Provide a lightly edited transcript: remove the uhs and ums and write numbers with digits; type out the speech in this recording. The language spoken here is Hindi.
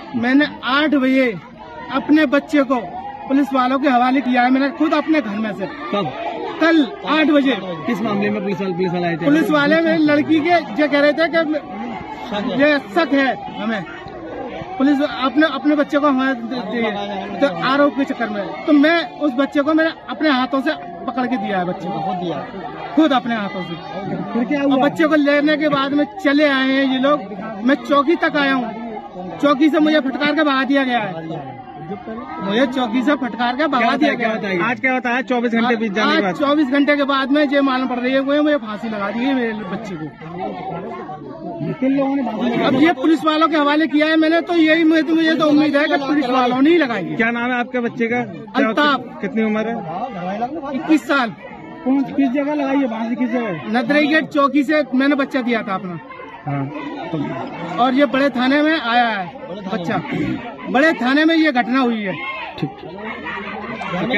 मैंने 8 बजे अपने बच्चे को पुलिस वालों के हवाले किया है। मैंने खुद अपने घर में से। कब? कल 8 बजे। किस मामले में पुलिस वाले आए थे? पुलिस वाले में लड़की के जो कह रहे थे कि ये शक है हमें, पुलिस अपने बच्चे को हमें तो आरोप के चक्कर में, तो मैं उस बच्चे को मैंने अपने हाथों से पकड़ के दिया है, बच्चे को खुद अपने हाथों से। फिर क्या हुआ? और बच्चे को लेने के बाद में चले आए हैं ये लोग। मैं चौकी तक आया हूँ, चौकी से मुझे फटकार के भगा दिया गया है। मुझे चौकी से फटकार के भगा दिया गया है। आज क्या होता है? 24 घंटे बीत जाने के बाद, 24 घंटे के बाद में ये मालूम पड़ रही है मुझे फांसी लगा दी है मेरे बच्चे को। किन लोगों ने? अब ये पुलिस वालों के हवाले किया है मैंने, तो यही मुझे तो उम्मीद है कि पुलिस वालों ने ही लगाई। क्या नाम है आपके बच्चे का? अल्ताफ। कितनी उम्र है? 21 साल। किस जगह लगाई है फांसी? किस जगह? नदरई गेट चौकी से मैंने बच्चा दिया था अपना। हाँ। और ये बड़े थाने में आया है बच्चा, बड़े थाने में ये घटना हुई है। ठीक।